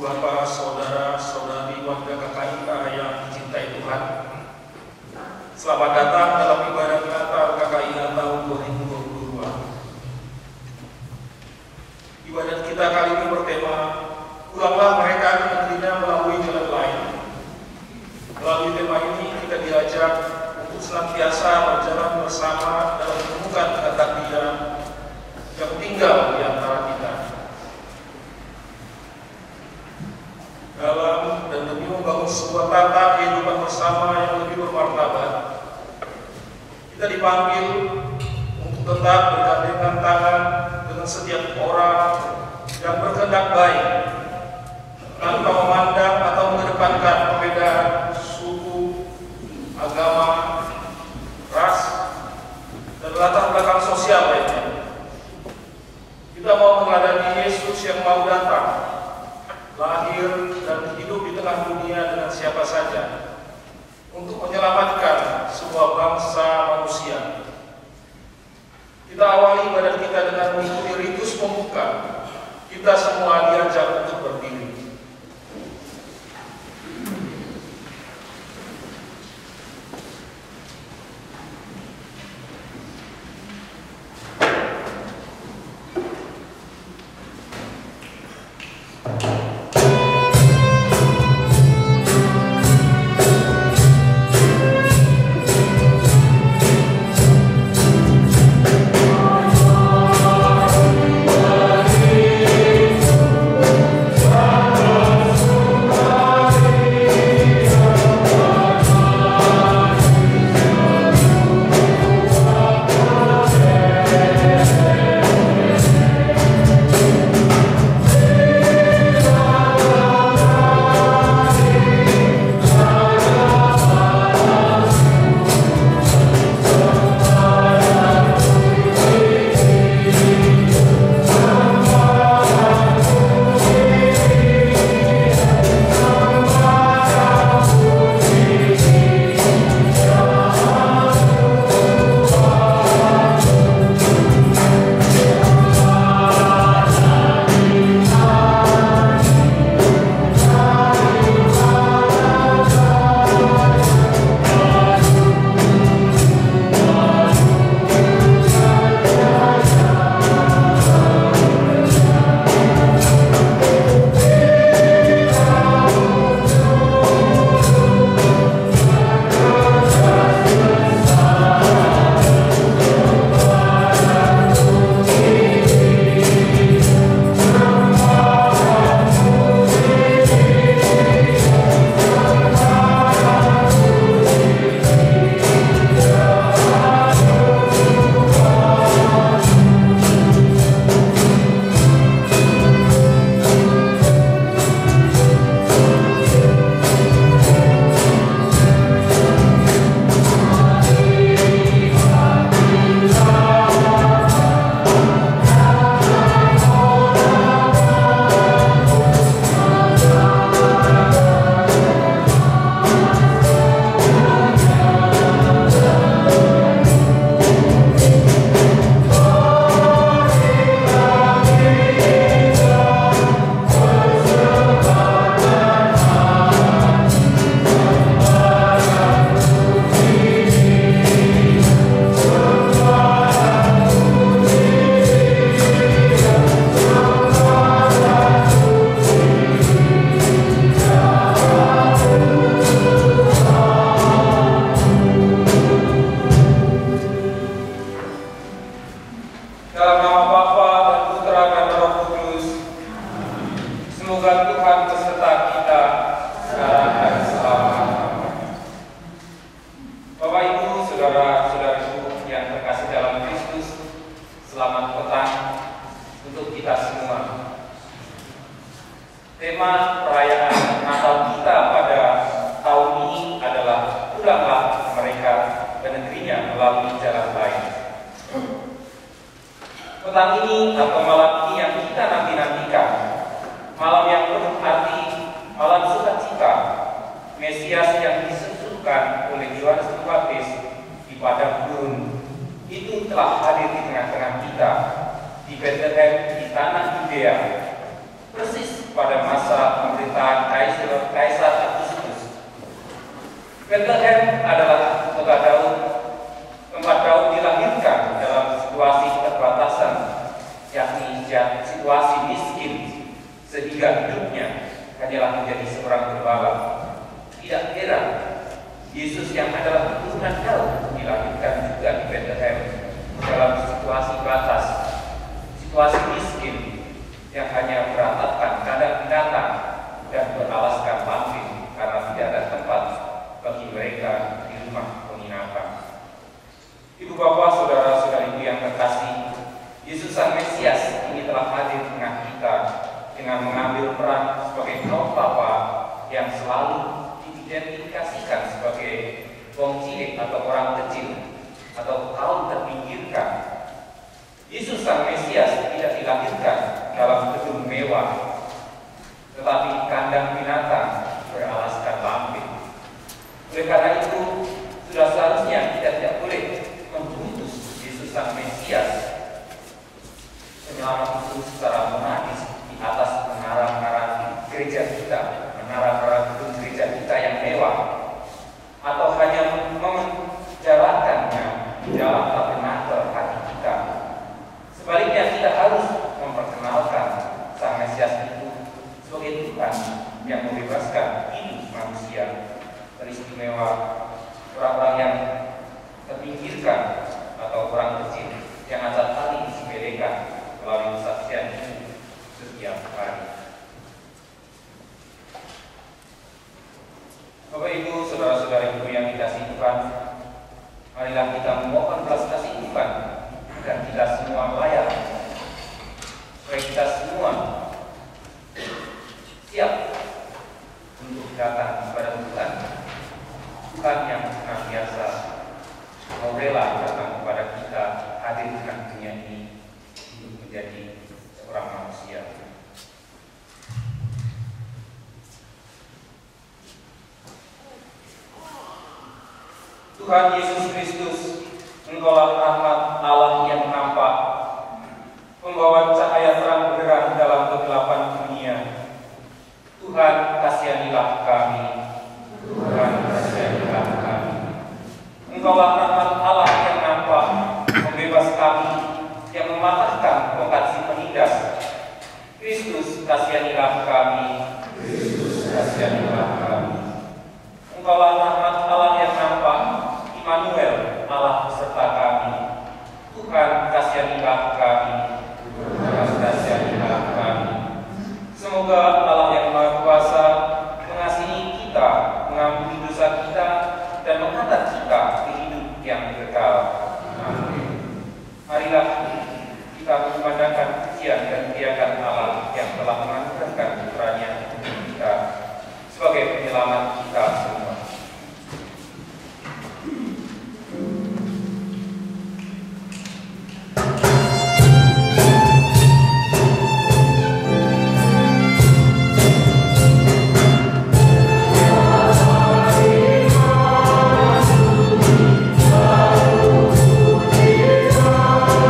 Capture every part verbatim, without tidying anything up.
Bapak, Saudara, Saudari, warga K K I K yang dicintai Tuhan. Selamat datang dalam ibadah Natal K K I K tahun dua ribu dua puluh dua. Ibadat kita kali ini bertema "Pulanglah mereka ke negerinya melalui jalan lain". Melalui tema ini kita diajak untuk senantiasa berjalan bersama dalam menemukan kehendak Dia yang tinggal di antara kita. Dalam dan demi membangun sebuah tata kehidupan bersama yang lebih bermartabat, kita dipanggil untuk tetap bergandengan tangan dengan setiap orang yang berkehendak baik, tanpa memandang atau mengedepankan perbedaan suku, agama, ras, dan latar belakang sosial lainnya. Kita mau meneladani Yesus yang mau datang, lahir dan hidup di tengah dunia dengan siapa saja untuk menyelamatkan sebuah bangsa manusia. Kita awali ibadat kita dengan mengikuti ritus pembuka. Kita semua diajak untuk berdiri. Di Bethlehem di tanah Yudea, persis pada masa Bethlehem adalah kota Daud, tempat Daud dilahirkan dalam situasi keterbatasan, yakni situasi miskin, sehingga hidupnya hanyalah menjadi seorang gembala. Tidak heran, Yesus yang adalah keturunan Daud dilahirkan juga di Bethlehem dalam situasi batas, situasi miskin yang hanya beratapkan kandang binatang dan beralaskan lampin karena tidak ada tempat bagi mereka di rumah penginapan. Ibu bapak, saudara-saudariku yang terkasih, Yesus Sang Mesias ini telah hadir di tengah kita dengan mengambil peran sebagai kaum bapa yang selalu diidentifikasikan sebagai wong cilik atau orang kecil atau kaum terpinggirkan. Yesus Sang Mesias tidak dilahirkan dalam gedung mewah, tetapi di kandang binatang beralaskan lampin. Oleh karena itu, sudah seharusnya kita tidak boleh membungkus Yesus Sang Mesias penyelamat itu secara monadis di atas menara-menara gereja kita, menara-menara gedung gereja kita yang mewah, atau hanya menjalankannya di dalam tabernakel hati kita. Sebaliknya, kita harus memperkenalkan Sang Mesias itu sebagai Tuhan yang membebaskan hidup manusia, teristimewa orang-orang yang terpinggirkan atau orang kecil yang acap kali disepelekan melalui kesaksian hidup setiap hari. Bapak Ibu, saudara-saudariku yang dikasihi Tuhan, marilah kita memohon belas kasih Tuhan agar kita semua layak, supaya kita semua siap untuk datang kepada Tuhan, Tuhan yang senantiasa mau rela datang kepada kita, hadirkan dunia ini untuk menjadi seorang manusia. Tuhan Yesus Kristus, Engkaulah rahmat Allah yang nampak, membawa cahaya terang benderang dalam kegelapan dunia. Tuhan, kasihanilah kami. Tuhan, kasihanilah kami. Engkaulah rahmat Allah yang nampak, membebas kami, yang mematahkan tongkat si penindas. Kristus, kasihanilah kami. Kristus, kasihanilah kami. Engkaulah rahmat Allah yang nampak, Immanuel, Allah beserta kami. Tuhan, kasihanilah kami. Tuhan, kasihanilah kami. Semoga Allah yang Maha Kuasa mengasihi kita, mengampuni dosa kita, dan mengangkat kita ke hidup yang kekal. Amin. Marilah kita mengumandangkan pujian dan muliakan Allah yang telah menganugerahkan putranya untuk kita sebagai penyelamat kita semua.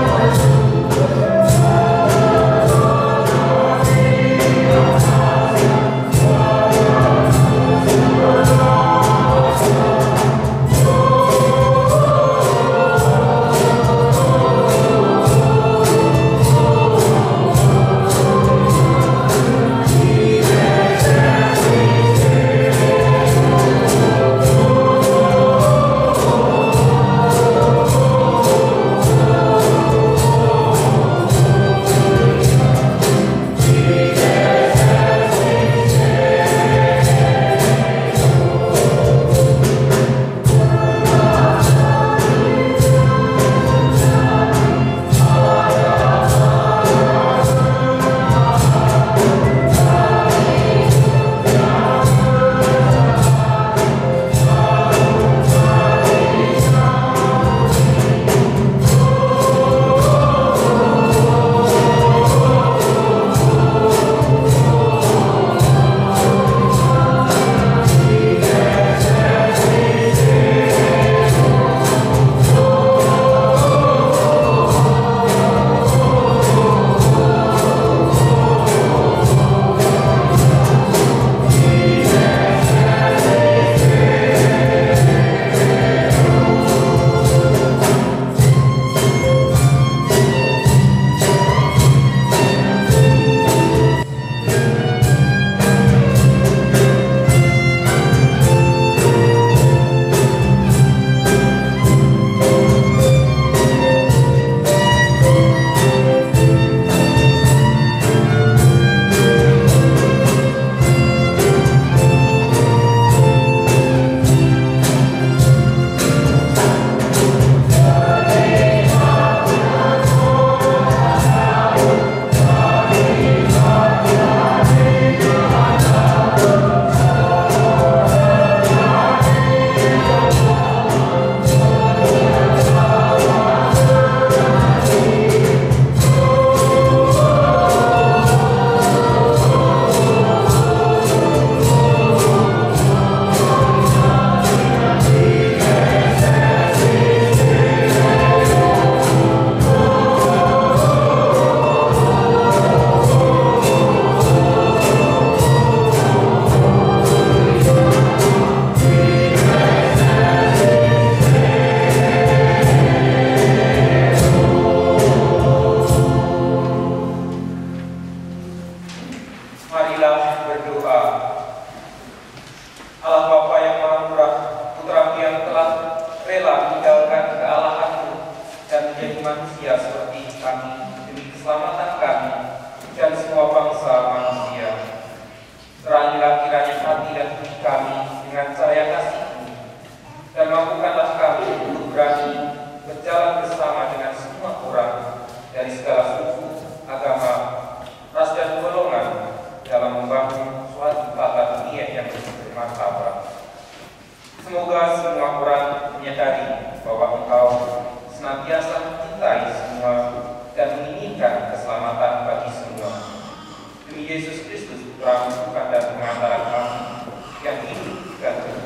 Amin.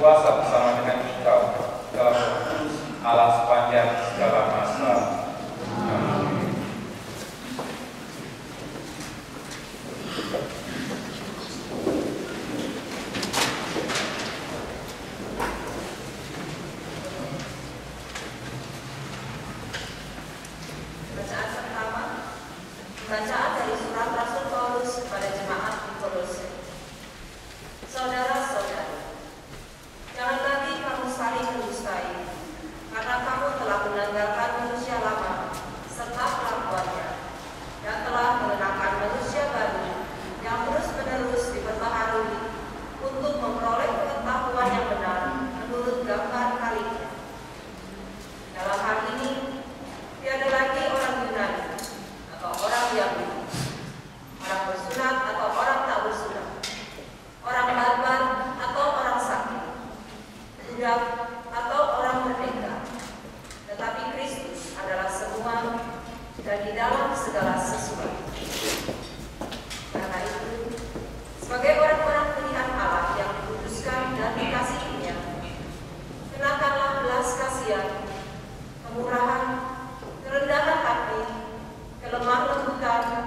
berkuasa bersama dengan Engkau dalam Roh Kudus Allah sepanjang segala masa. Amin. Bacaan pertama, bacaan dari surat Rasul Paulus kepada jemaat di Kolose. Saudara-saudara, jangan lagi kamu saling mendustai, karena kamu telah menanggalkan manusia lama serta kelakuannya, dan telah mengenakan manusia baru yang terus-menerus diperbaharui untuk memperoleh pengetahuan yang benar menurut gambar kaliknya. Dalam hal ini, tiada lagi orang Yunani atau orang Yahudi, orang bersunat atau orang tak bersunat, orang barbar atau orang sakti, budak atau orang merdeka, tetapi Kristus adalah semua dan di dalam segala sesuatu. Karena itu, sebagai orang-orang pilihan Allah yang dikuduskan dan dikasihinya, kenakanlah belas kasihan, kemurahan, kerendahan hati, kelemah lembutan,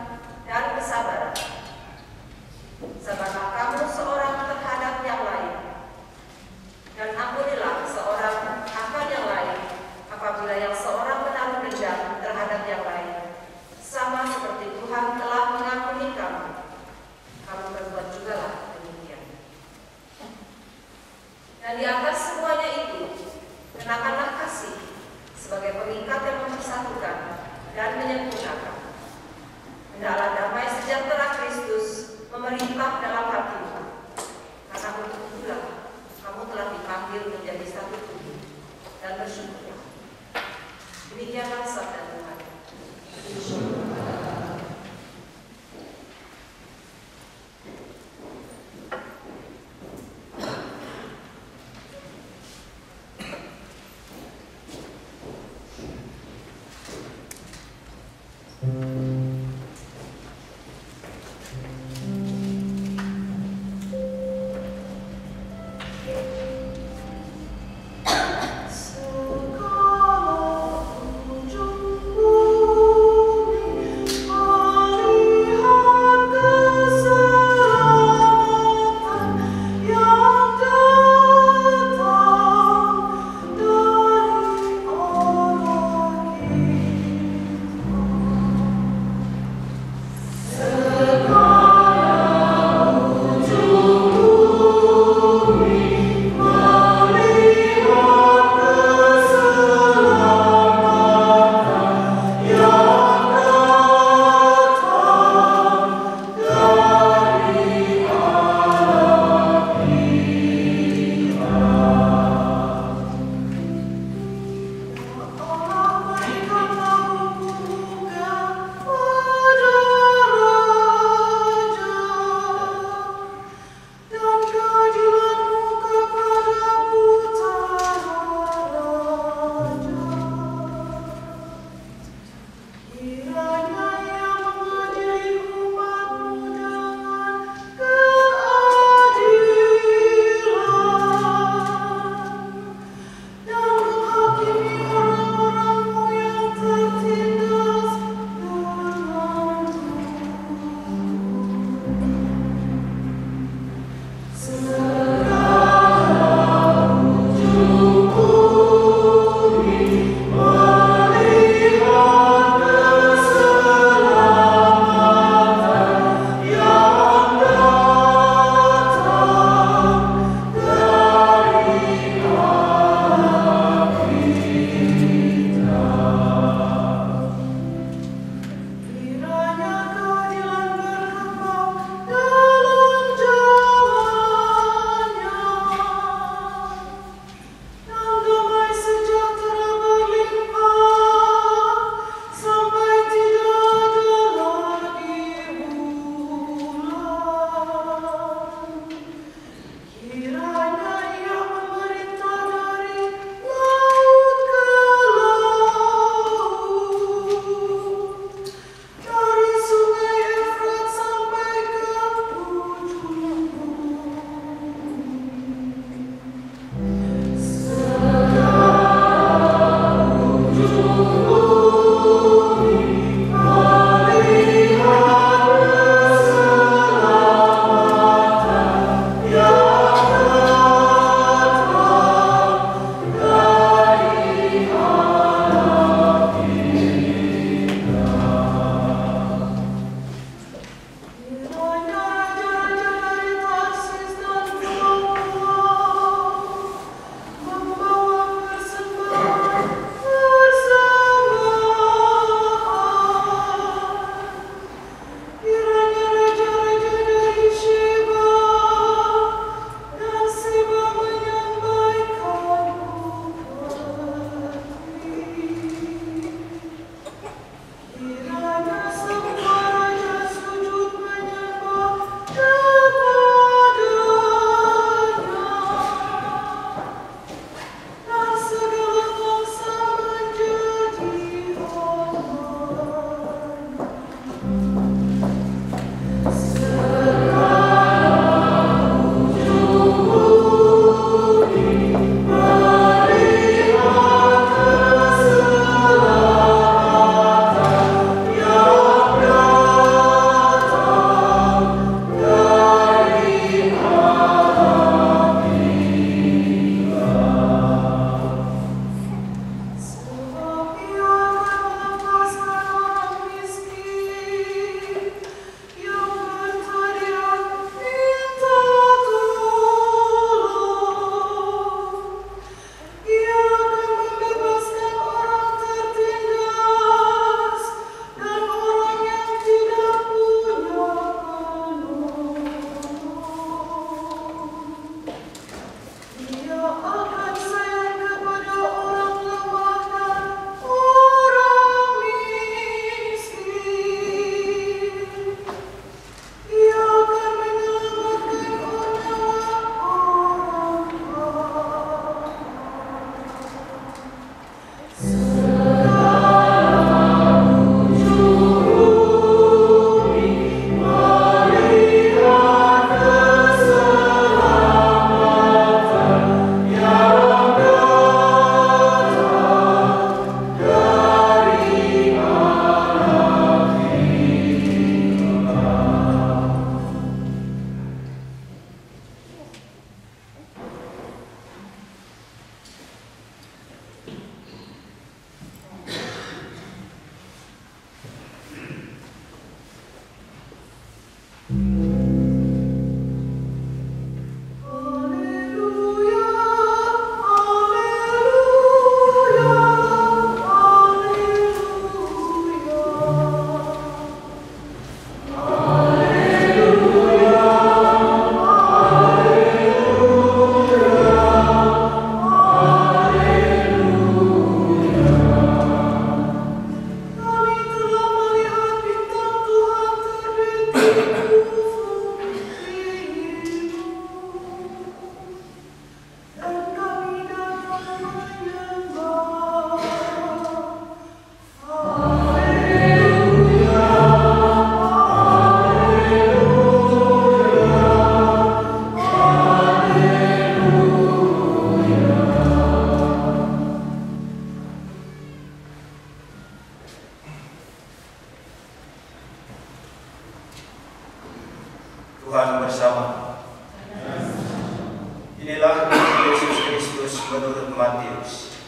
Tuhan bersama. Inilah Injil Yesus Kristus menurut Matius.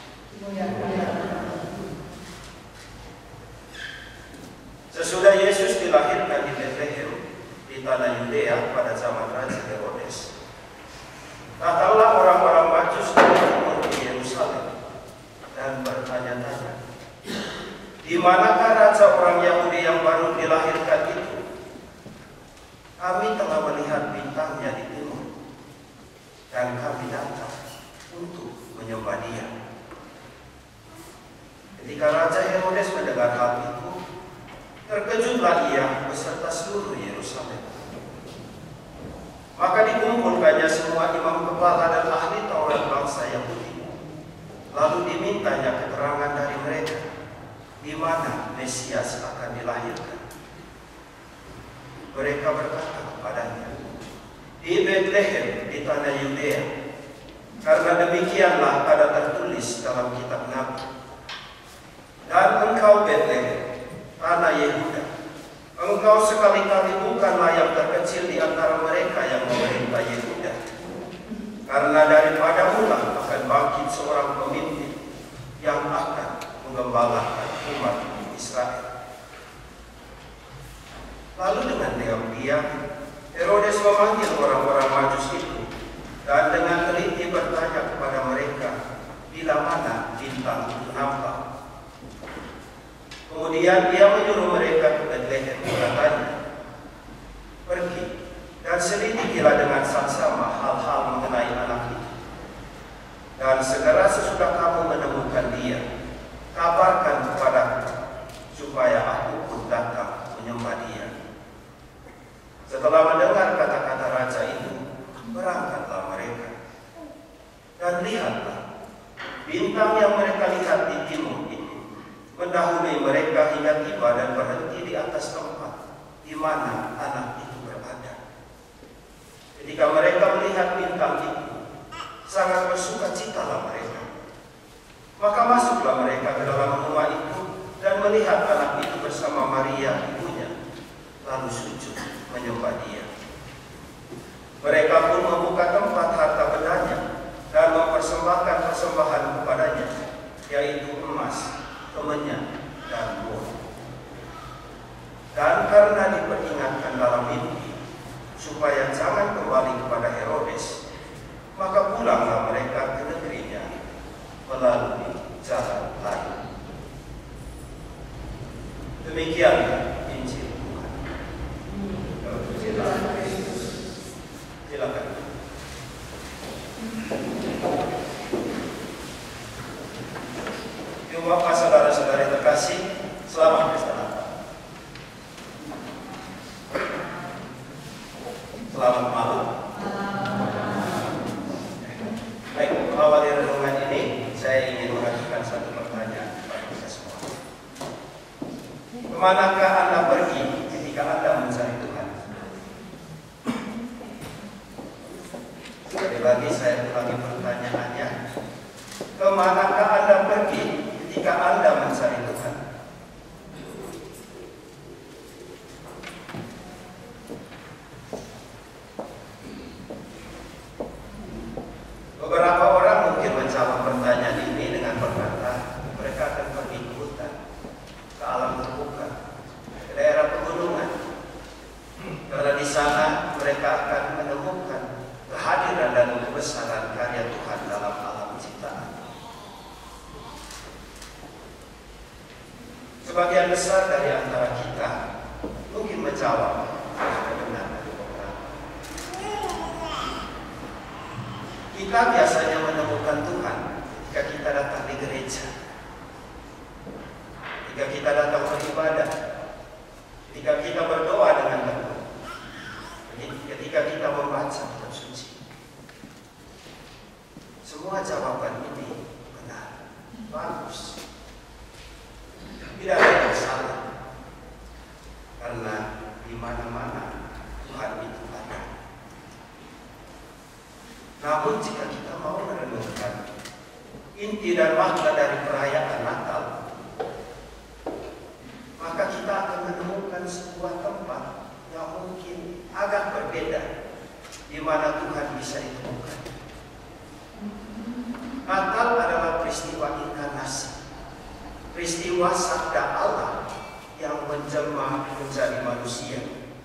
Sesudah Yesus dilahirkan di Betlehem di tanah Yudea pada zaman Raja Herodes, datanglah orang-orang Majus dari timur ke Yerusalem dan bertanya-tanya, di manakah raja orang Yahudi yang baru dilahirkan itu? Kami telah melihat bintangnya di timur, dan kami datang untuk menyembah Dia. Ketika Raja Herodes mendengar hal itu, terkejutlah ia beserta seluruh Yerusalem. Maka dikumpulkannya semua imam kepala dan ahli Taurat bangsa Yahudi. Lalu dimintanya keterangan dari mereka, di mana Mesias akan dilahirkan. Mereka berkata kepadanya, di Betlehem di tanah Yudea, karena demikianlah ada tertulis dalam kitab Nabi. Dan engkau Betlehem, tanah Yehuda, engkau sekali-kali bukanlah yang terkecil di antara mereka yang memerintah Yehuda, karena daripadamu lah akan bangkit seorang pemimpin yang akan menggembalakan umat Israel. Lalu dengan diam-diam Herodes memanggil orang-orang Majus itu dan dengan teliti bertanya kepada mereka bila mana bintang itu nampak. Kemudian dia menyuruh mereka ke Betlehem, katanya, pergi dan selidikilah dengan saksama hal-hal mengenai anak itu. Dan segera sesudah kamu menemukan dia, kabarkan kepadaku supaya aku pun datang menyembah Dia. Setelah mendengar kata-kata raja itu, berangkatlah mereka. Dan lihatlah, bintang yang mereka lihat di timur itu mendahului mereka hingga tiba dan berhenti di atas tempat di mana anak itu berada. Ketika mereka melihat bintang itu, sangat bersukacitalah mereka. Maka masuklah mereka ke dalam rumah itu dan melihat anak itu bersama Maria ibunya, lalu sujud menyembah Dia. Mereka pun membuka tempat harta bendanya dan mempersembahkan persembahan kepadanya, yaitu emas, kemenyan, dan wol. Dan karena diperingatkan dalam mimpi supaya jangan kembali kepada Herodes, maka pulanglah mereka ke negerinya melalui jalan lain. Demikianlah Injil Tuhan. Silakan. Bapak, saudara-saudari terkasih, selamat Pesta Natal. Selamat malam. Baik, awal renungan ini saya ingin mengajukan satu pertanyaan kepada kita semua. Kemanakah Anda pergi ketika Anda mencari Tuhan? Sekali lagi saya ulangi pertanyaannya. Kemanakah Anda pergi ketika Anda mencari Tuhan? Beberapa orang mungkin menjawab pertanyaan ini dengan berkata, mereka akan pergi ke hutan, ke alam terbuka, ke daerah pegunungan, karena di sana mereka akan menemukan kehadiran dan kebesaran karya Tuhan dalam alam ciptaan. Sebagian besar dari antara kita mungkin menjawab benar dari beberapa. Kita biasanya menemukan Tuhan ketika kita datang di gereja, ketika kita datang beribadah, ketika kita berdoa dengan tekun, ketika kita membaca kitab suci. Semua jawaban ini benar, bagus. Tidak ada yang salah, karena di mana-mana Tuhan itu ada. Namun jika kita mau merenungkan inti dan makna dari perayaan Natal, maka kita akan menemukan sebuah tempat yang mungkin agak sangat berbeda di mana Tuhan bisa ditemukan. Natal adalah peristiwa inkarnasi, peristiwa sabda Allah yang menjelma menjadi manusia.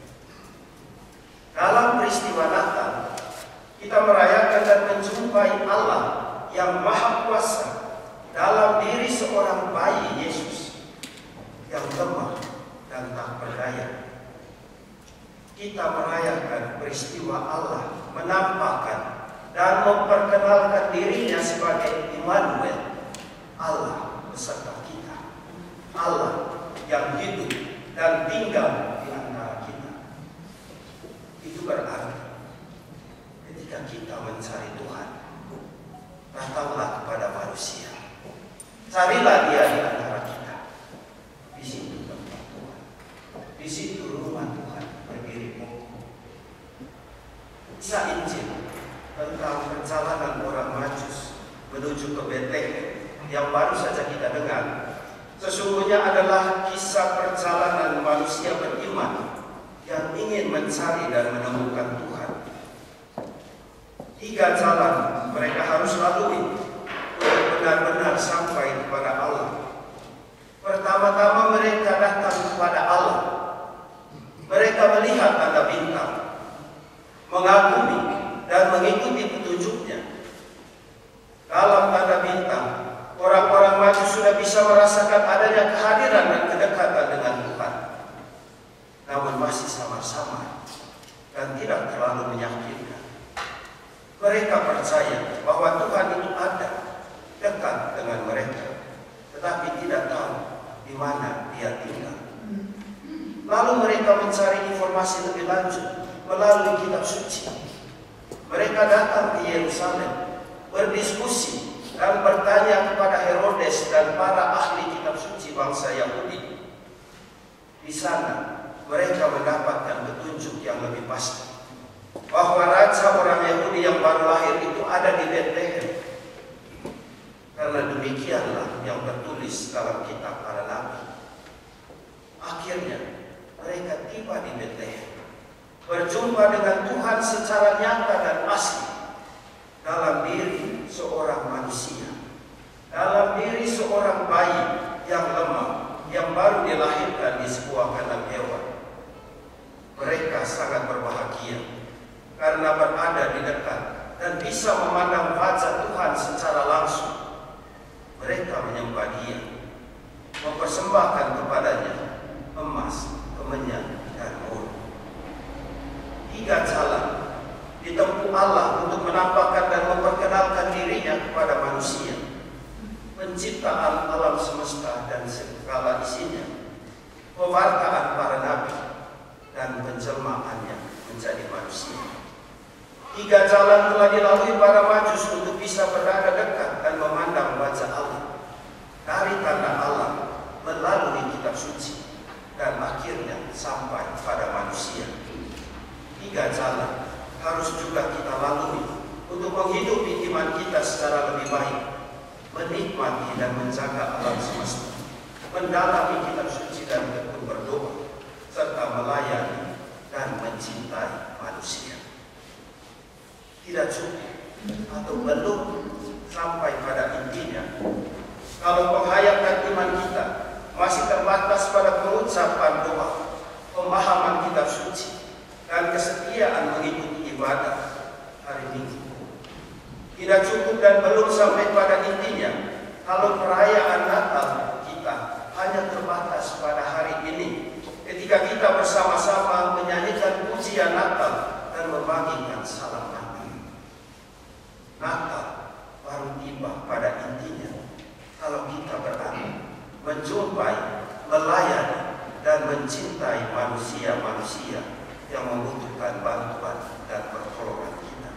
Dalam peristiwa Natal, kita merayakan dan menjumpai Allah yang Maha Kuasa dalam diri seorang bayi Yesus yang lemah dan tak berdaya. Kita merayakan peristiwa Allah menampakkan dan memperkenalkan dirinya sebagai Immanuel, Allah beserta kita, Allah yang hidup dan tinggal di antara kita. Itu berarti ketika kita mencari Tuhan, datanglah kepada manusia, carilah Dia di antara kita. Di situ tempat Tuhan, di situ rumah Tuhan berdiri. Kisah Injil tentang perjalanan orang Majus menuju ke Betlehem yang baru saja kita dengar, sesungguhnya adalah kisah perjalanan manusia beriman yang ingin mencari dan menemukan Tuhan. Tiga jalan mereka harus lalui untuk benar-benar sampai kepada Allah. Pertama-tama mereka datang kepada Allah. Mereka melihat tanda bintang, mengagumi dan mengikuti petunjuknya. Dalam tanda bintang, orang-orang Majus sudah bisa merasakan adanya kehadiran dan kedekatan dengan Tuhan. Namun masih samar-samar dan tidak terlalu meyakinkan. Mereka percaya bahwa Tuhan itu ada, dekat dengan mereka, tetapi tidak tahu di mana Dia tinggal. Lalu mereka mencari informasi lebih lanjut melalui kitab suci. Mereka datang ke Yerusalem, berdiskusi dan bertanya kepada Herodes dan para ahli kitab suci bangsa Yahudi. Di sana mereka mendapatkan petunjuk yang lebih pasti bahwa raja orang Yahudi yang baru lahir itu ada di Betlehem. Karena demikianlah yang tertulis dalam kitab para nabi. Akhirnya mereka tiba di Betlehem, berjumpa dengan Tuhan secara nyata dan asli dalam diri seorang manusia, dalam diri seorang bayi yang lemah yang baru dilahirkan di sebuah kandang hewan. Mereka sangat berbahagia karena berada di dekat dan bisa memandang wajah Tuhan secara langsung. Mereka menyembah Dia, mempersembahkan kepadanya emas, kemenyan, dan mur. Tiga jalan ditempuh Allah untuk menampakkan dan memperkenalkan dirinya kepada manusia. Penciptaan alam semesta dan segala isinya, pewartaan para nabi, dan penjelmaannya menjadi manusia. Tiga jalan telah dilalui para Majus untuk bisa berada dekat dan memandang wajah Allah. Dari tanda Allah melalui kitab suci dan akhirnya sampai pada manusia. Tiga jalan harus juga kita lalui untuk menghidupi iman kita secara lebih baik, menikmati dan menjaga alam semesta, mendalami kitab suci dan tekun berdoa, serta melayani dan mencintai manusia. Tidak cukup atau belum sampai pada intinya kalau penghayatan iman kita masih terbatas pada pengucapan doa, pemahaman kitab suci, dan kesetiaan mengikuti ibadah hari Minggu. Tidak cukup dan belum sampai pada intinya kalau perayaan Natal kita hanya terbatas pada hari ini ketika kita bersama-sama menyanyikan pujian Natal dan membagikan salam Natal. Natal baru tiba pada intinya kalau kita berani menjumpai, melayani, dan mencintai manusia-manusia yang membutuhkan bantuan dan pertolongan kita.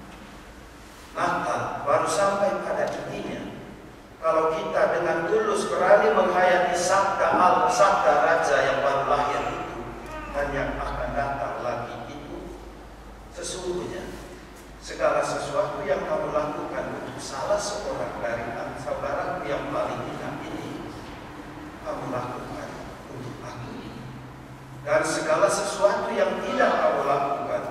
Natal baru sampai pada intinya kalau kita dengan tulus berani menghayati sabda Allah, sabda Raja yang baru lahir itu dan yang akan datang lagi itu. Sesungguhnya segala sesuatu yang kamu lakukan untuk salah seorang dari saudaraku yang paling hina ini, kamu lakukan untuk aku. Dan segala sesuatu yang tidak kamu lakukan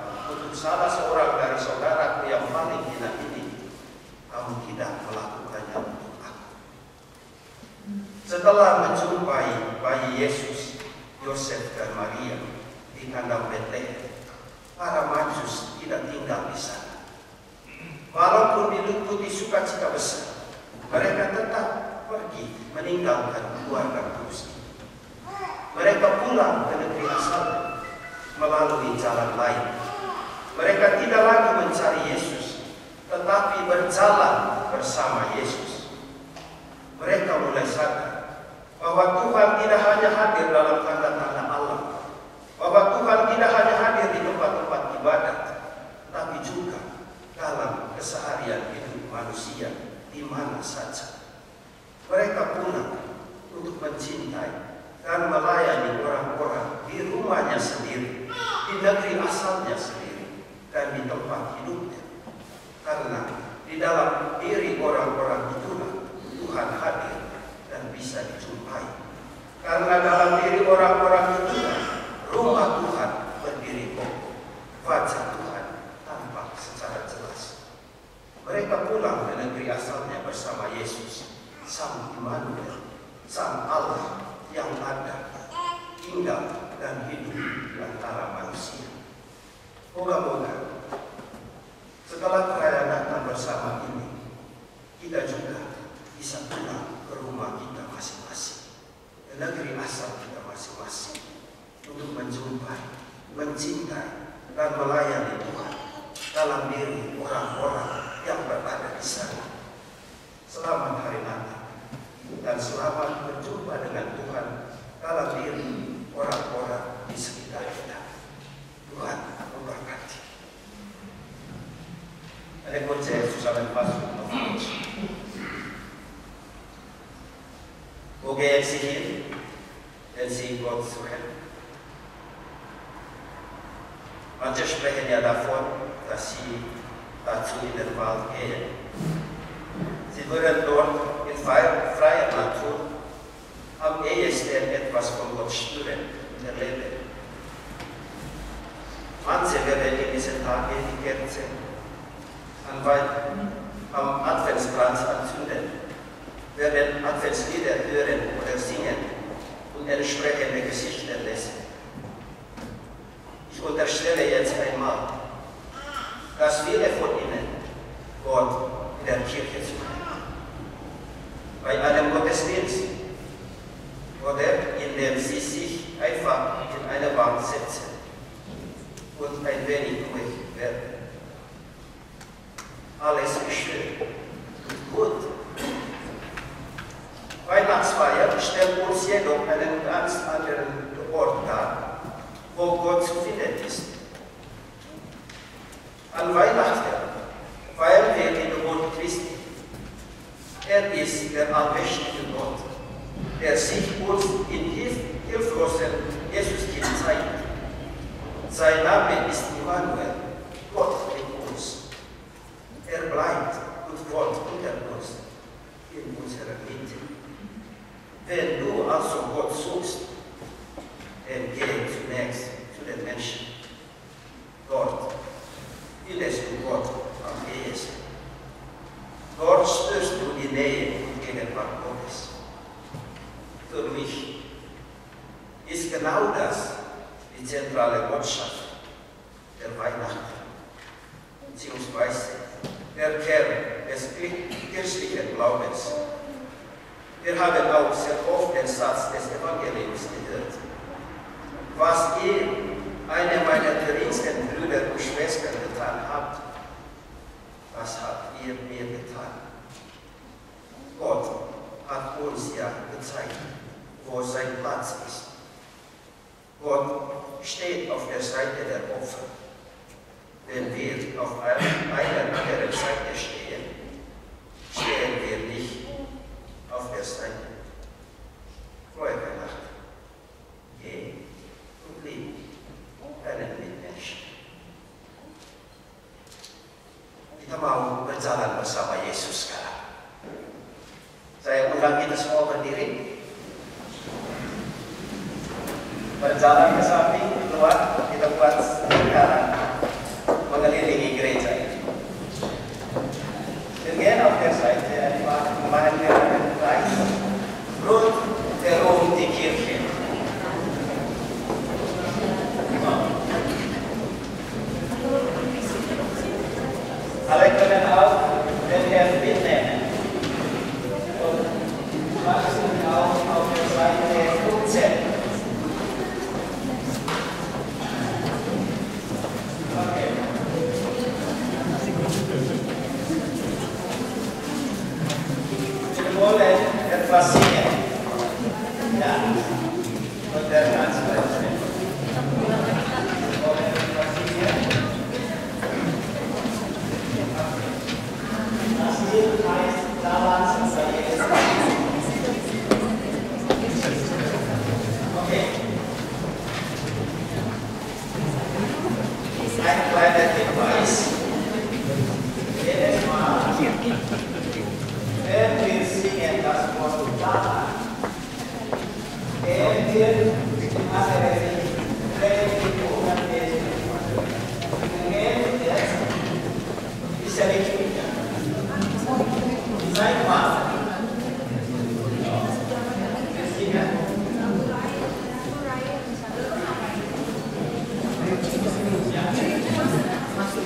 kandang Betlehem, para majus tidak tinggal di sana. Walaupun diliputi sukacita besar, mereka tetap pergi meninggalkan keluarga kudus. Mereka pulang ke negeri asal melalui jalan lain. Mereka tidak lagi mencari Yesus, tetapi berjalan bersama Yesus. Mereka mulai sadar bahwa Tuhan tidak hanya hadir dalam tanda-tanda alam, bahwa Tuhan tidak hanya hadir di tempat-tempat ibadat, tapi juga dalam keseharian hidup manusia di mana saja. Mereka pulang untuk mencintai dan melayani orang-orang di rumahnya sendiri, di negeri asalnya sendiri, dan di tempat hidupnya. Karena di dalam diri orang-orang itulah Tuhan hadir dan bisa dijumpai. Karena dalam diri orang-orang itulah rumah Tuhan berdiri kokoh, wajah Tuhan tampak secara jelas. Mereka pulang ke negeri asalnya bersama Yesus, Sang Immanuel, Sang Allah yang ada, tinggal dan hidup di antara manusia. Moga-moga setelah perayaan Natal bersama ini, kita juga bisa pulang ke rumah kita masing-masing, ke negeri asal kita masing-masing, untuk menjumpai, mencintai, dan melayani Tuhan dalam diri orang-orang yang berada di sana. Selamat Hari Natal, dan selamat berjumpa dengan Tuhan dalam diri orang-orang di sekitar kita. Tuhan memberkati. Alle Gott zusammenfassen auf Deutsch. Wo gehen Sie hin, wenn Sie Gott suchen? Manche sprechen ja davon, dass sie dazu in den Wald gehen. Sie würden dort in freier Natur am ehesten etwas von Gott spüren und erleben. Manche werden in diesen Tagen die Kerze am Adventskranz anzünden, werden Adventslieder hören oder singen und entsprechende Geschichten lesen. Ich unterstelle jetzt einmal, dass viele von ihnen Gott in der Kirche suchen. Bei einem Gottesdienst oder indem sie sich einfach in eine Bank setzen und ein wenig ruhig werden. Alles ist schön und gut. Weihnachtsfeier stellt uns jedoch einen ganz anderen Ort dar, wo Gott zu finden ist. An Weihnachten feiern wir die Geburt Christi. Er ist der allmächtige Gott, der sich uns in hilflosen Jesuskind zeigt. Sein Name ist Immanuel, Gott mit uns. Er bleibt und wohnt unter uns, in unserer Mitte. Wenn du also Gott suchst, dann geh zunächst zu den Menschen. Dort findest du Gott am ehesten. Dort spürst du die Nähe und Gegenwart Gottes. Für mich ist genau das die zentrale Botschaft der Weihnachten, beziehungsweise der Kern des christlichen Glaubens. Wir haben auch sehr oft den Satz des Evangeliums gehört. Was ihr, eine meiner geringsten Brüder und Schwestern, getan habt, das habt ihr mir getan. Gott hat uns ja gezeigt, wo sein Platz ist. Gott steht auf der Seite der Opfer. Wenn wir auf einer anderen Seite stehen, stehen wir nicht auf der Seite. Frohe Weihnachten. Geh und lieb deinen Mitmenschen. Kita mau berjalan bersama Yesus sekarang. Saya undang kita semua berdiri. Berjalan ke samping, keluar, kita buat lingkaran mengelilingi gereja ini.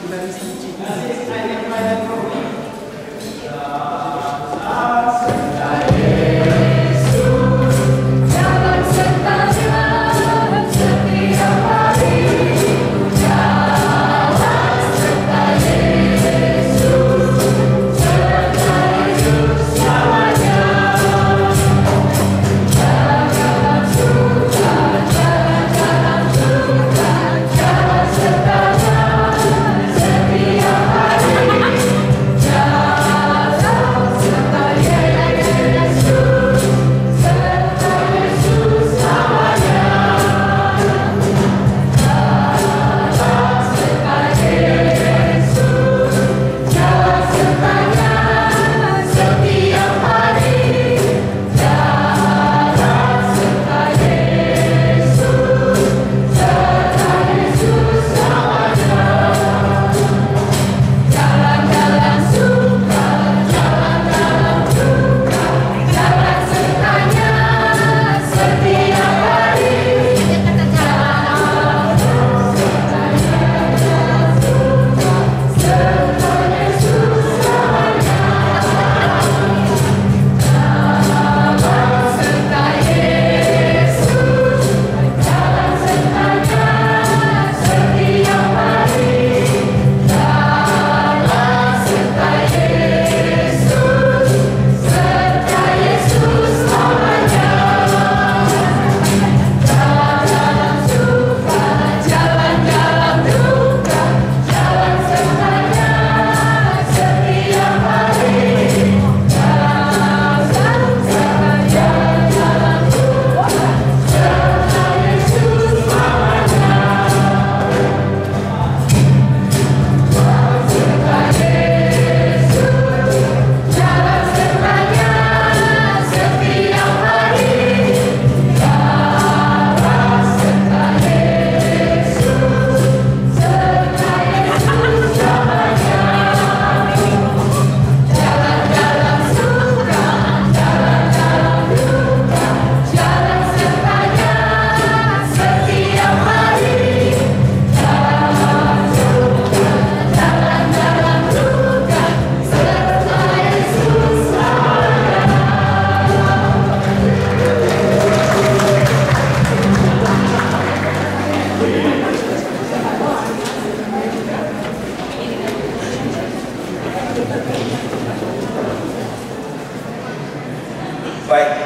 Baik,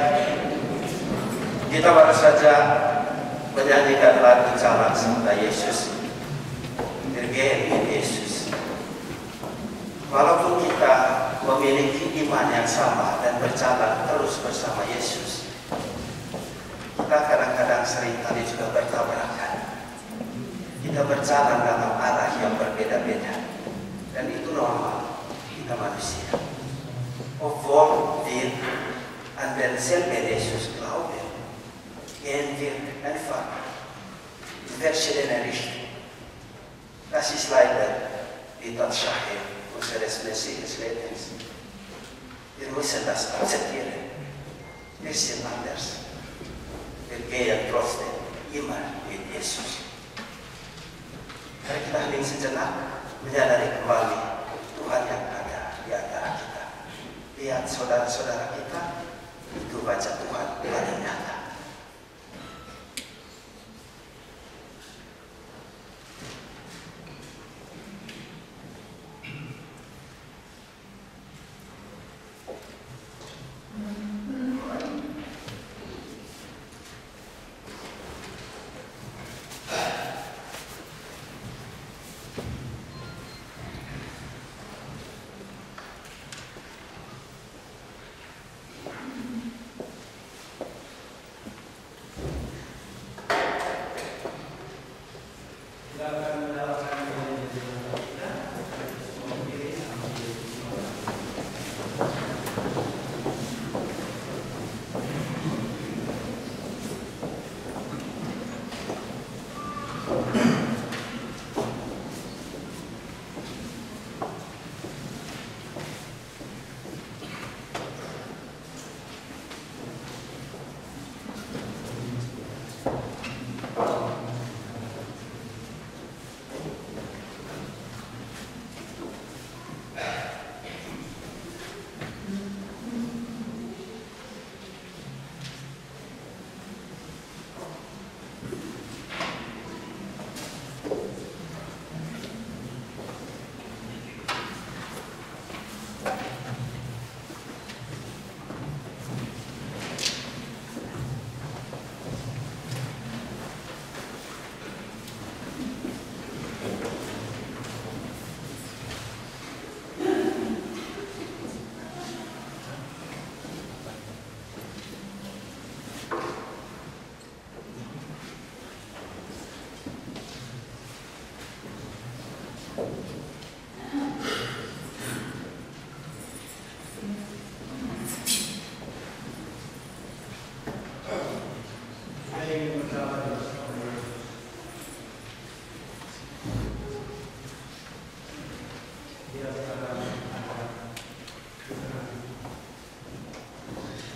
kita baru saja menyanyikan lagu Jalan Serta Yesus, Bergaya Yesus. Walaupun kita memiliki iman yang sama dan berjalan terus bersama Yesus, kita kadang-kadang seringkali juga bertabrakan. Kita berjalan dalam arah yang berbeda-beda, dan itu normal, kita manusia. Obwohl wir an denselben Jesus glauben, gehen wir einfach in verschiedene Richtungen. Das ist leider die Tatsache unseres menschlichen Lebens. Wir müssen das akzeptieren. Wir sind anders. Wir gehen trotzdem immer mit Jesus. Mari kita hening sejenak, menyadari kembali Tuhan yang ada di antara kita. Lihat saudara-saudara kita, itu baca Tuhan pada nyata.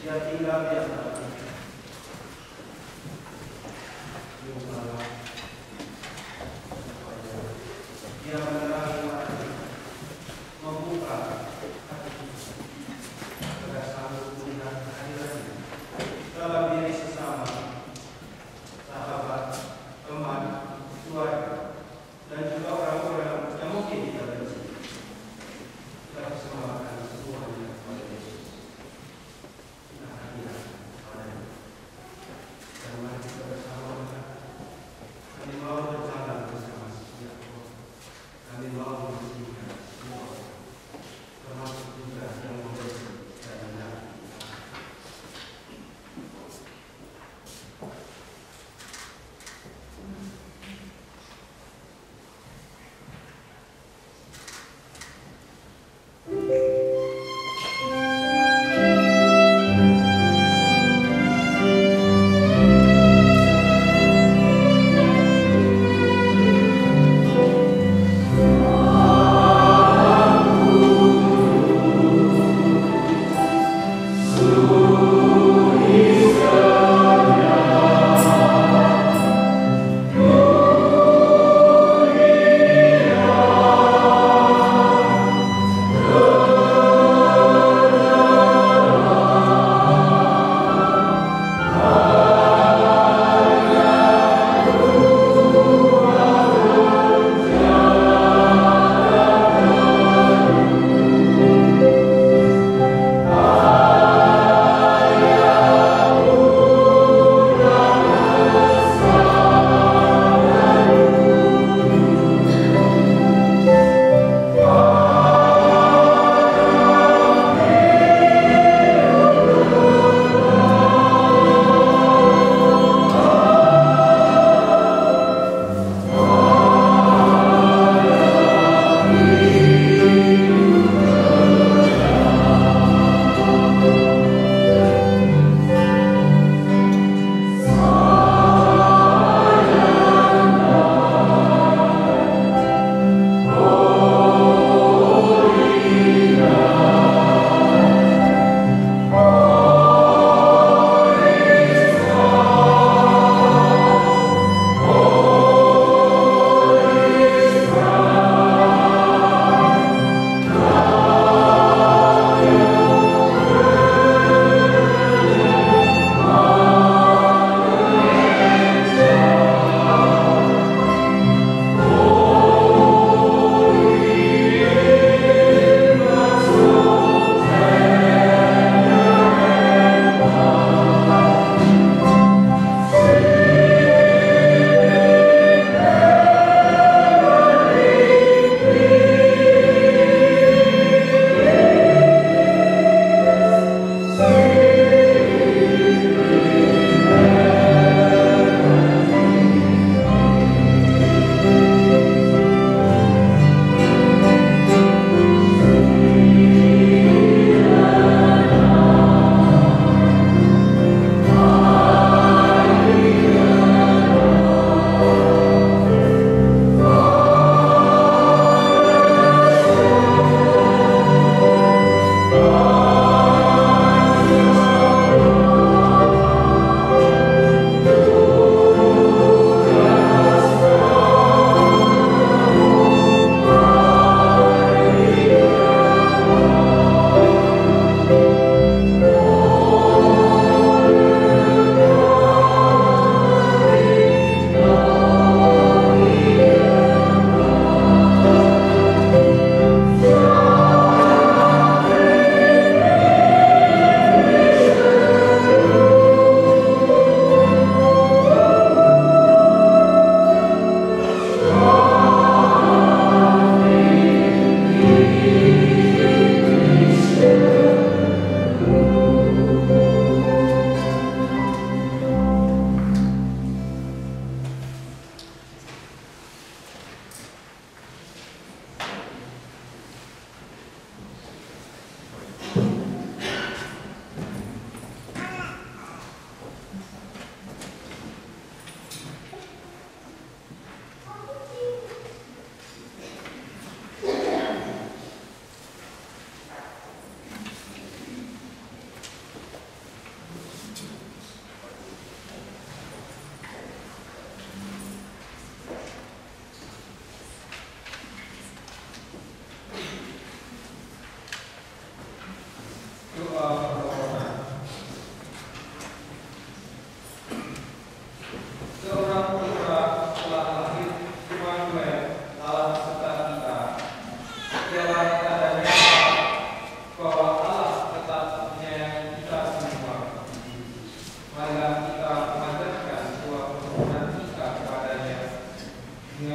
Dia tinggal di antara kita. Dia menerangi hati, membuka hati kita. Kita sanggup melihat kehadirannya dalam diri sesama, sahabat, teman, keluarga, dan juga orang-orang yang mungkin kita benci. Kita persembahkan semuanya kepada Yesus. Kita hadirkan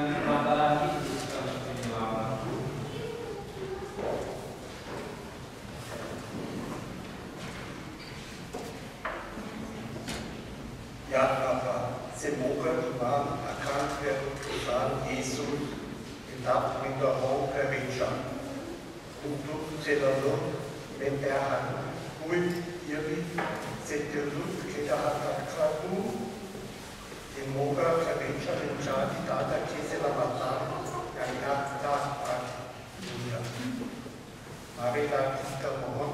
dengan perantaraan Kristus kami penyelamat. Ya Bapa, semoga iman akan keputusan Yesus tetap mendorong gereja untuk selalu memperhatikan diri setelah kejahatan kamu. Semoga gereja menjadi tanda keselamatan yang nyata bagi dunia. Marilah kita mohon.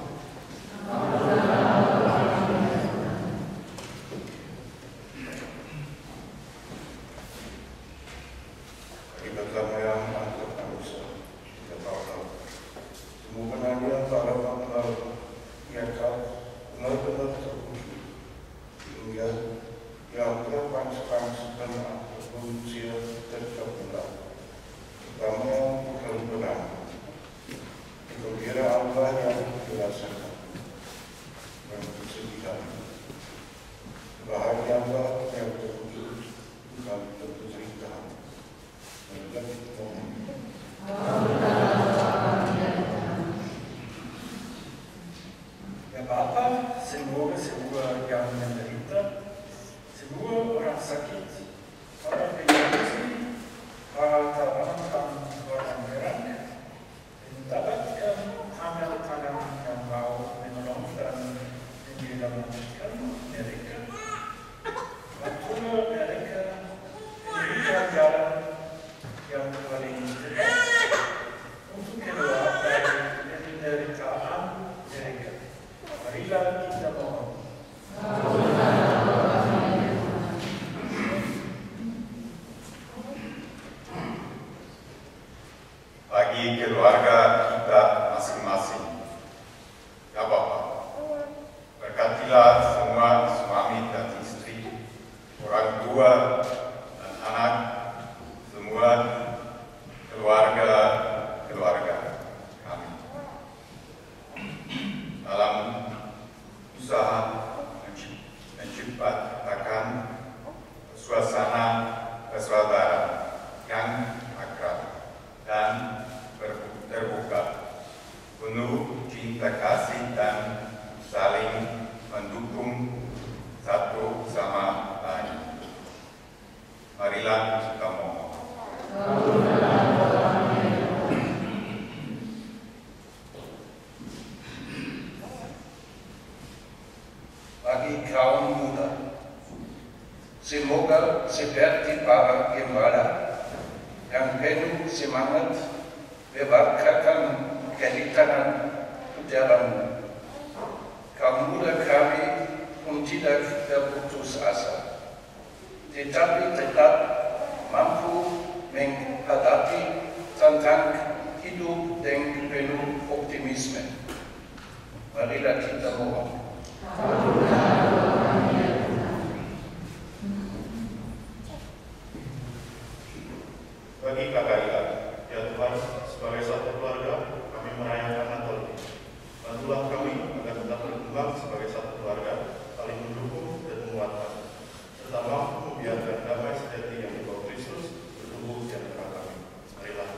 Bagi bersama yang masuk manusia, kita tahu semoga nanya para bangsa yang kau benar-benar terwujud hingga yang terpaksa dan manusia tercapailah, terutama kebenaran. Dikira Allah yang dirasakan dan kesedihan. Bahagia Allah yang terwujud dan terceritakan. Dan kita ya Bapa, semoga-semoga yang menderita, semua orang sakit, para penyakit, para tawanan orang berat, mendapatkan tangan-tangan yang mau menolong dan menyelamatkan mereka. Bantulah mereka memberikan jalan yang paling tepat untuk keluar dari penderitaan mereka. Marilah kita mohon. Bagi keluarga kita masing-masing, ya Bapa, berkatilah semua suami dan istri, orang tua dan anak, semua keluarga-keluarga kami. Dalam usaha menciptakan suasana persaudaraan yang akrab dan terbuka, penuh cinta kasih dan saling mendukung satu sama lain. Marilah kita mohon. Bagi kaum muda, semoga seperti para gembala yang penuh semangat memberkatakan kehidupan puteramu. Kaum muda kami pun tidak berputus asa, tetapi tetap mampu menghadapi tantangan hidup dengan penuh optimisme. Marilah kita mohon. Bagi kakak ya Tuhan, sebagai satu keluarga, kami merayakan Natal ini. Bantulah kami agar tetap berkembang sebagai satu keluarga, saling mendukung dan menguatkan, serta mampu membiarkan damai sejati yang dibawa Kristus bertumbuh di antara kami. Marilah.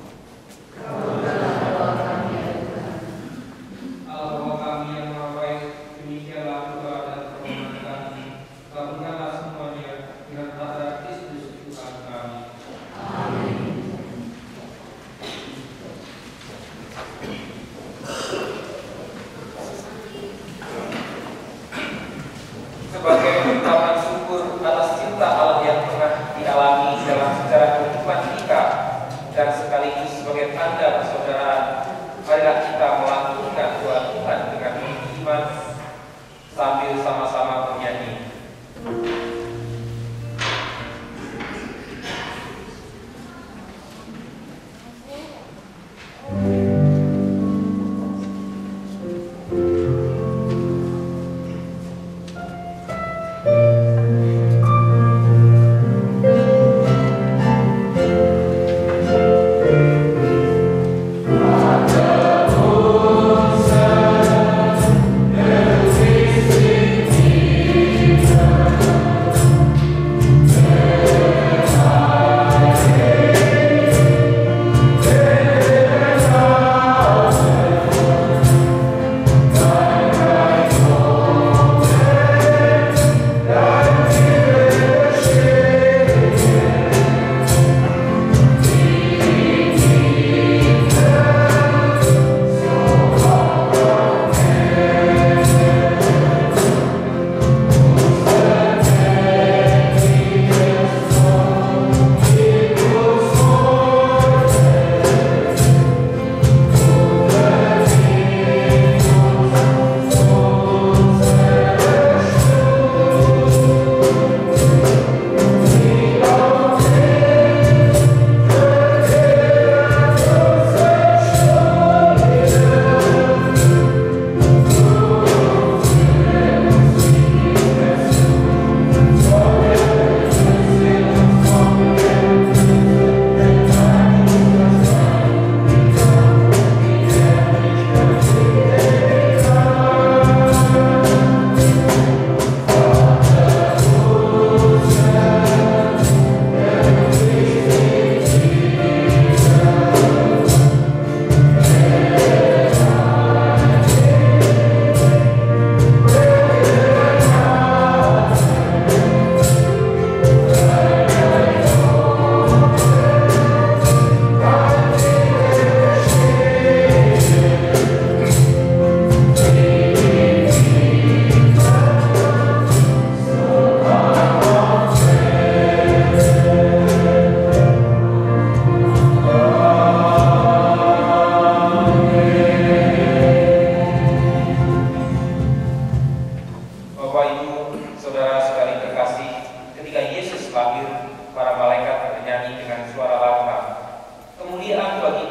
Allah Bapa kami yang Maha Baik, demikianlah doa dan permohonan kami. Kabulkanlah semuanya dengan darah Kristus Tuhan kami. Amin.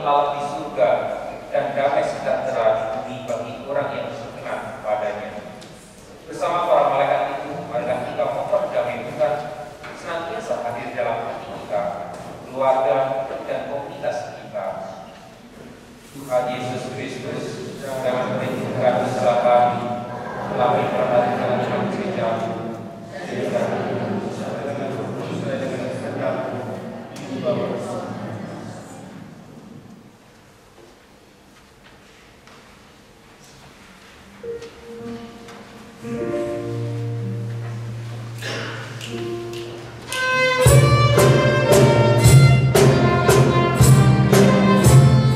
Allah di surga dan damai sejahtera di bumi bagi orang yang berkenan padanya. Bersama para malaikat itu, marilah kita mohon damai Tuhan senantiasa hadir dalam hati kita, keluarga, dan komunitas kita. Tuhan Yesus Kristus, jangan perintahkan usaha kami melalui perhatian dengan gereja-Mu.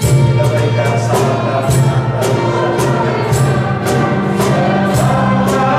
Kita berikan salam dan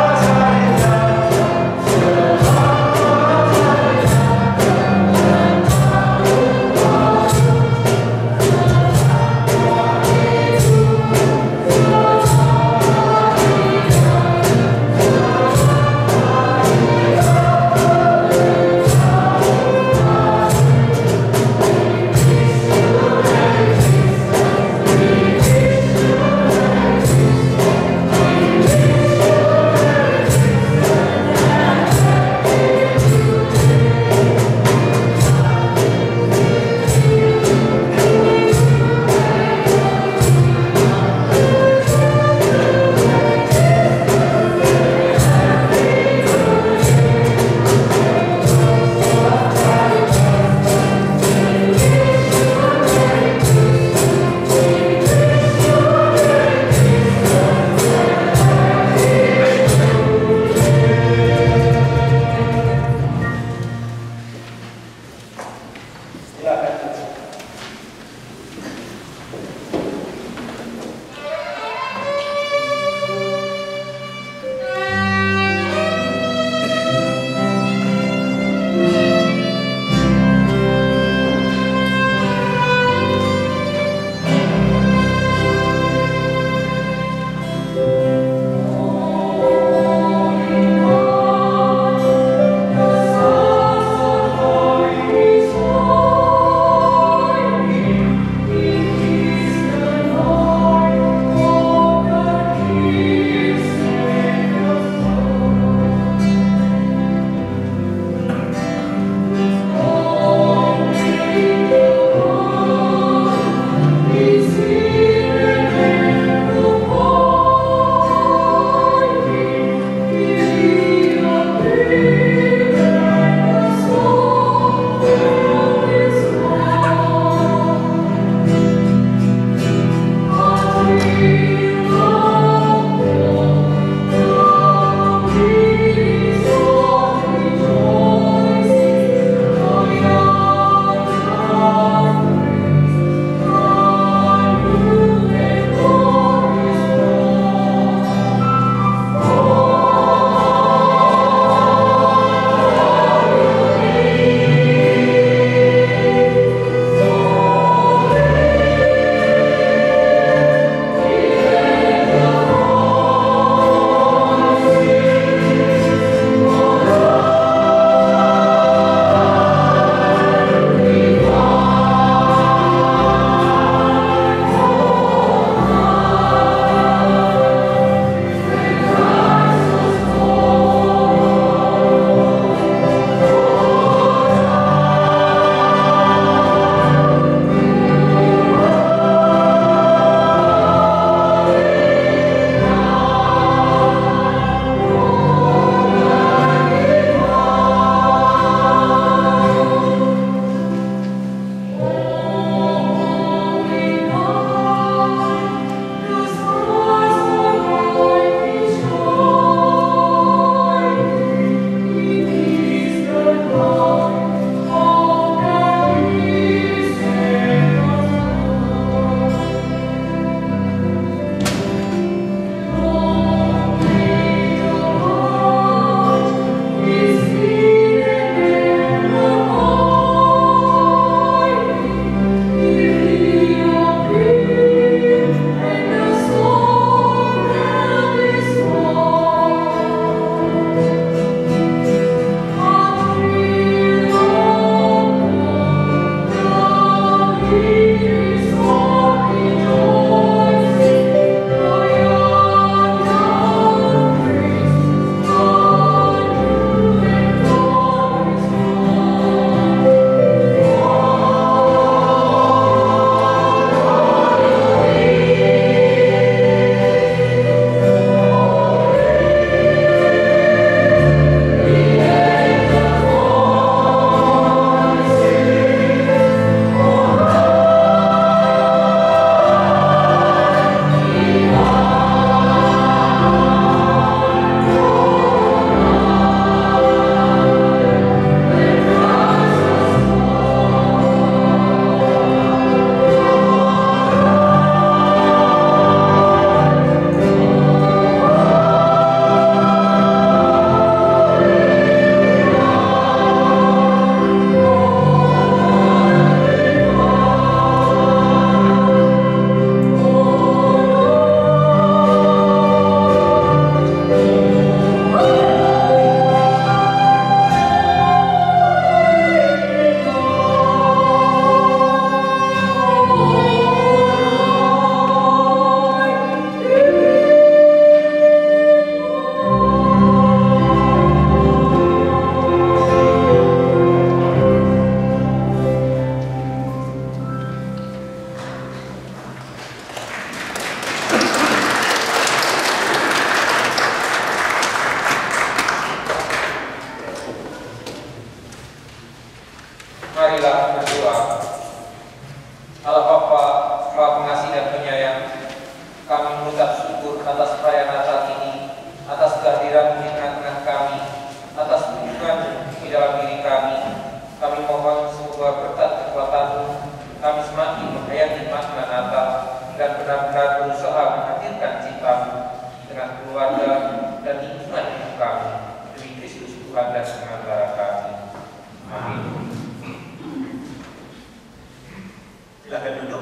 Silakan duduk.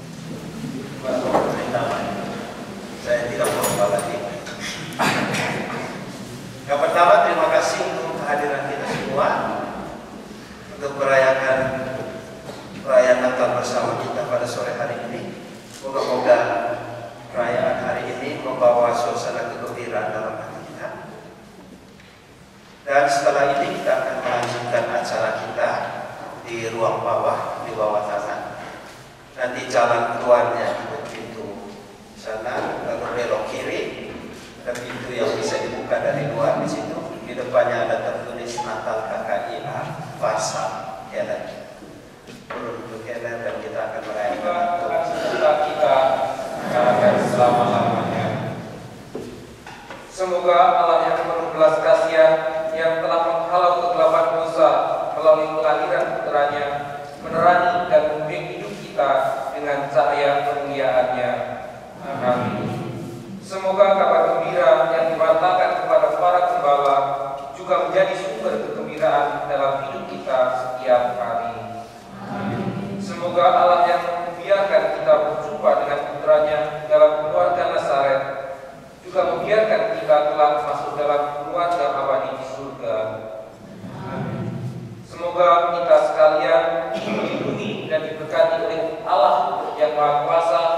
Saya tidak mau lupa lagi. Yang pertama, terima kasih untuk kehadiran kita semua untuk merayakan perayaan Natal bersama kita pada sore hari ini. Moga-moga perayaan hari ini membawa suasana kegembiraan dalam hati kita. Dan setelah ini kita akan melanjutkan acara kita di ruang bawah, di bawah tanah. Nanti jalan keluarnya itu pintu sana, lalu belok kiri, dan pintu yang bisa dibuka dari luar di situ. Di depannya ada tertulis Natal K K I A Pasar Keller. Turun untuk Keller dan kita akan merayakan serta kita akan selama-lamanya. Semoga Allah yang penuh belas kasihan, yang telah menghalau kegelapan dosa melalui kelahiran putranya, menerangi dan membimbing hidup kita dengan cahaya kemuliaan-Nya. Amin. Semoga kabar gembira yang diwartakan kepada para gembala juga menjadi sumber kegembiraan dalam hidup kita setiap hari. Amin. Semoga Allah yang membiarkan kita berjumpa dengan putranya dalam keluarga Nazaret juga membiarkan kita telah masuk dalam keluarga abadi di surga. Amin. Semoga kita sekalian dilindungi dan diberkati oleh Allah yang Maha Kuasa,